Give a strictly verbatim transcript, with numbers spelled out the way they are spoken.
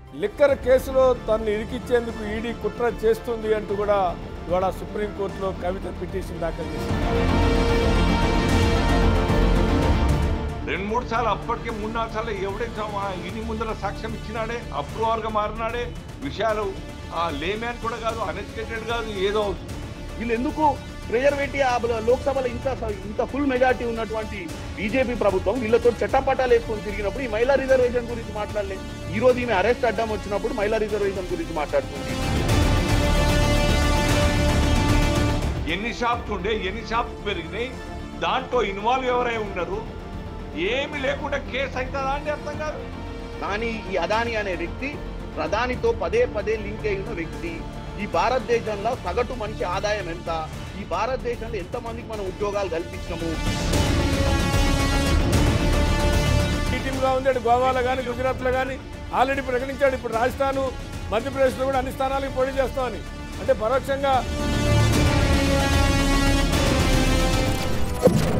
Liquor కేసులో తనను ఇరికిచ్చేందుకు ED కుట్ర చేస్తుంది అంటూ కూడా ఇవాళ సుప్రీంకోర్టులో కవిత పిటిషన్ దాఖలు చేసింది. రెండు మూడు సార్లు అప్పటికే మూడు నాలుగు సార్లు ఎవడైతే ఈడీ ముందర సాక్ష్యం ఇచ్చినాడే అప్రూవర్గా మారినాడే విషయాలు లేమ్యాన్ కూడా కాదు, అన్ఎడ్యుకేటెడ్ కాదు, ఏదో వీళ్ళు ఎందుకు ప్రెజర్ పెట్టి ఆ లోక్సభలో ఇంత ఇంత ఫుల్ మెజార్టీ ఉన్నటువంటి బీజేపీ ప్రభుత్వం వీళ్ళతో చట్టపట్టాలు వేసుకొని తిరిగినప్పుడు ఈ మహిళా రిజర్వేషన్ గురించి మాట్లాడలేదు. ఈ రోజు ఈమె అరెస్ట్ అడ్డం వచ్చినప్పుడు మహిళా రిజర్వేషన్ గురించి మాట్లాడుతుంది. ఎన్ని షాప్స్ ఉండే, ఎన్ని షాప్స్ పెరిగినాయి, దాంట్లో ఇన్వాల్వ్ ఎవరై ఉన్నారు, ఏమి లేకుండా కేసు అవుతుందా అంటే అర్థం కాదు. కానీ ఈ అదాని అనే వ్యక్తి ప్రధానితో పదే పదే లింక్ అయిన వ్యక్తి. ఈ భారతదేశంలో సగటు మనిషి ఆదాయం ఎంత, ఈ భారతదేశంలో ఎంతమందికి మనం ఉద్యోగాలు కల్పించినాము. టీటీంగా ఉంది అటు గోవాలో కానీ గుజరాత్లో కానీ ఆల్రెడీ ప్రకటించాడు. ఇప్పుడు రాజస్థాన్ మధ్యప్రదేశ్లో కూడా అన్ని స్థానాలకు పోటీ చేస్తామని, అంటే పరోక్షంగా